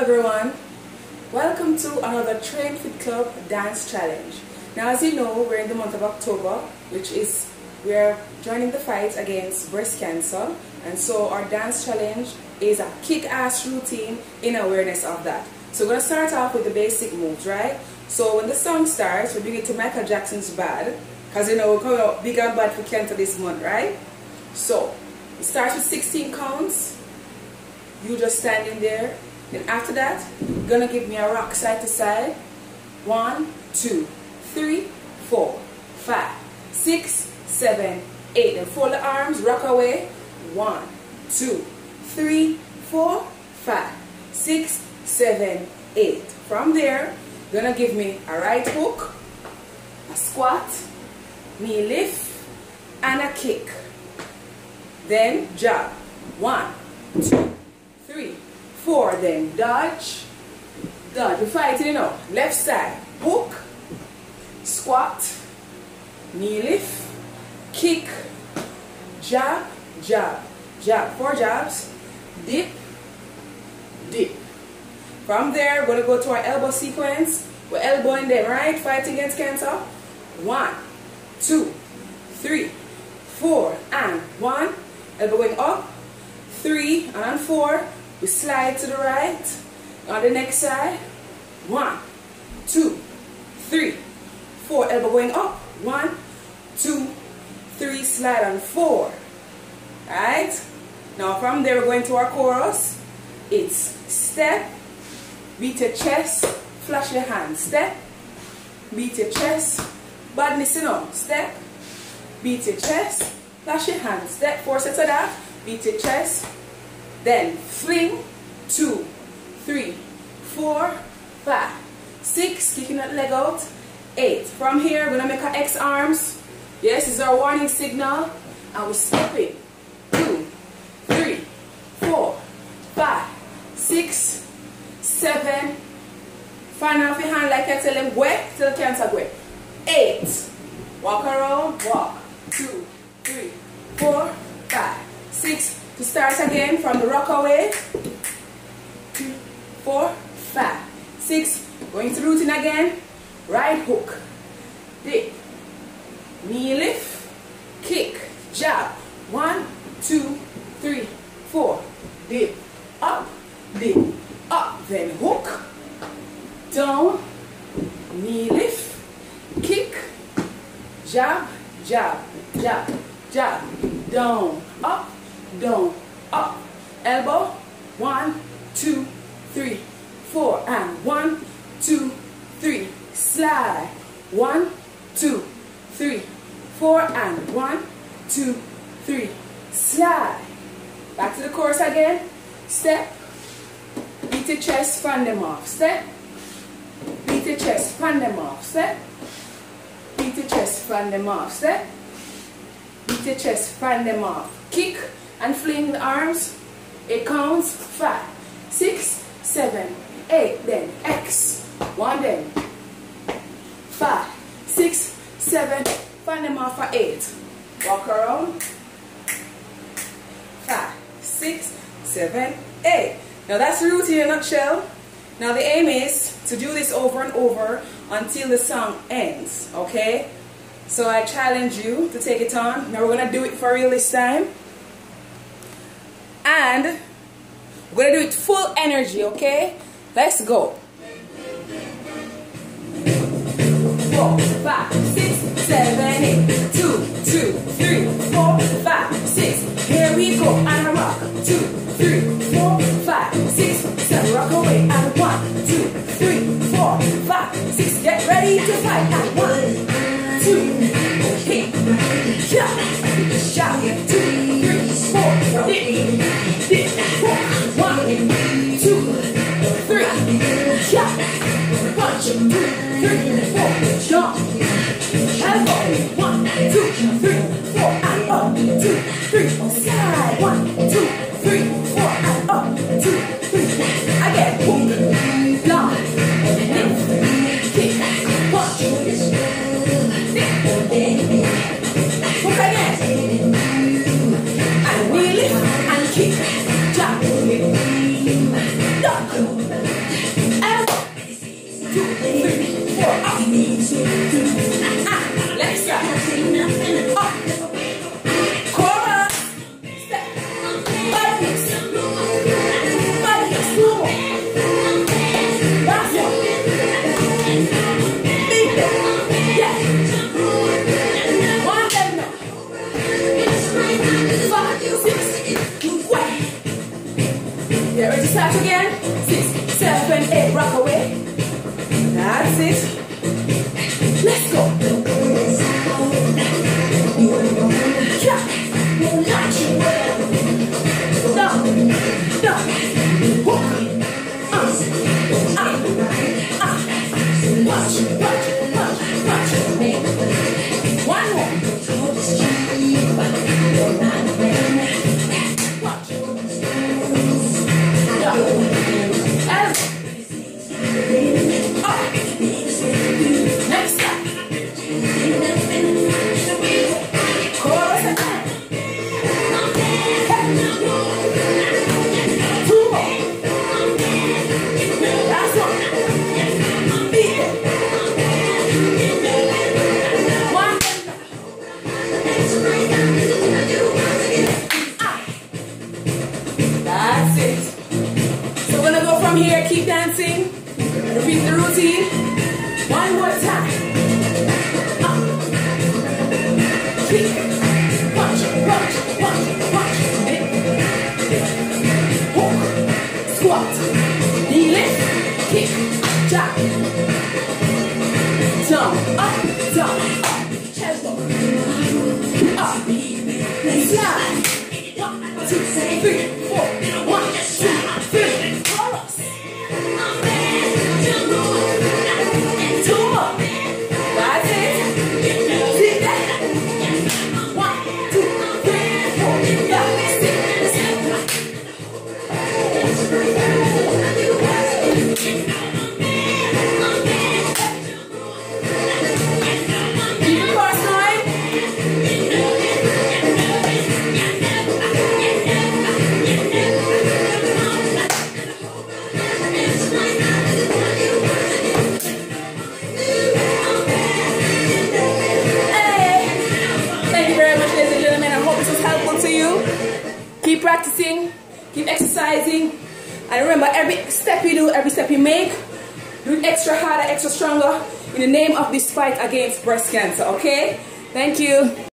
everyone, welcome to another TrainFit Club Dance Challenge. Now as you know, we're in the month of October, which is we're joining the fight against breast cancer, and so our dance challenge is a kick-ass routine in awareness of that. So we're going to start off with the basic moves, right? So when the song starts, we bring it to Michael Jackson's Bad, because you know we're coming out big and bad for cancer this month, right? So it starts with 16 counts. You just standing there. Then after that, you're gonna give me a rock side to side. 1, 2, 3, 4, 5, 6, 7, 8. And fold the arms, rock away. 1, 2, 3, 4, 5, 6, 7, 8. From there, you're gonna give me a right hook, a squat, knee lift, and a kick. Then jab. 1, 2, 3, 4. Then dodge, dodge. We're fighting, you know. Left side, hook, squat, knee lift, kick, jab, jab, jab. 4 jabs, dip, dip. From there, we're going to go to our elbow sequence. We're elbowing them, right? Fight against cancer. 1, 2, 3, 4, and 1. Elbow going up, 3, and 4. We slide to the right. On the next side, 1, 2, 3, 4. Elbow going up, 1, 2, 3. Slide on 4. Alright? Now from there, we're going to our chorus. It's step, beat your chest, flash your hands. Step, beat your chest. Badness, you know. Step, beat your chest, flash your hands. Step. 4 sets of that. Beat your chest. Then fling. 2, 3, 4, 5, 6. Kicking that leg out. 8. From here, we're going to make our X arms. Yes, this is our warning signal. And we're stepping. 2, 3, 4, 5, 6, 7. Fan off your hand like I tell them, go, till the cancer go. 8. Walk around, walk. 2, 3, 4, 5, 6. To start again from the rock away. 2, 4, 5, 6. Going to routine again. Right hook, dip, knee lift, kick, jab. 1, 2, 3, 4. Dip, up, then hook, down, knee lift, kick, jab, jab, jab, jab, down, up, elbow. 1, 2, 3, 4, and 1, 2, 3. Slide. 1, 2, 3, 4, and 1, 2, 3. Slide. Back to the chorus again. Step. Beat your chest, fan them off. Step. Beat your chest, fan them off. Step. Beat your chest, fan them off. Step. Beat your chest, fan them off. Kick and fling the arms. It counts. 5, 6, 7, 8. Then X. 1 then. 5, 6, 7. Fan them off for 8. Walk around. 5, 6, 7, 8. Now that's the routine in a nutshell. Now the aim is to do this over and over until the song ends. Okay? So I challenge you to take it on. Now we're going to do it for real this time. And we're going to do it full energy, okay? Let's go. 4, 5, 6, 7, 8. 2, 2, 3, 4, 5, 6. Here we go. And a rock. 2, 3, 4, 5, 6, 7. Rock away. And 1, 2, 3, 4, 5, 6. Get ready to fight. And 1, 2, hit, jump, jump. 2, 3, 4, dip, 4. 1, 2, 3, jump, punch. 2, 3, 4, jump, elbow. 1, 2, 3, 4, and up. 2, 3, slide. 1, 2, 3, 4, and up. 2, 3, again. Hook, line, lift, kick, punch, hook again, and knee lift and kick, jab, duck, Left side. Up. Chorus. Step. Body hips. Body hips. Two more. Last one. Big step. Yeah. One leg now. 5, 6. One. Yeah, ready to start again? 6, 7, 8. Rock away. That's it. Let's go. Yeah. Down. Down. Hook. Watch. Watch. Watch. Watch. One more. Watch. Down. Elbow. Up. Next time. Chorus again. Two more. Last one. Beat it. One. That's it. So we're gonna go from here, keep dancing. Repeat the routine. One more time. Up. Kick. Punch, punch, punch, punch. Dip, dip. Hook. Squat. Knee lift. Kick. Jab. Down. Up. Down. Up. Elbow. Up. Slide. 1, 2, 3, 4. 1, 2, 3. Chorus. Two more. That's it. See that? 1, 2, 3, 4, 5, 6, 7. Keep the chorus going. Keep practicing, keep exercising, and remember, every step you do, every step you make, do it extra harder, extra stronger in the name of this fight against breast cancer, okay? Thank you.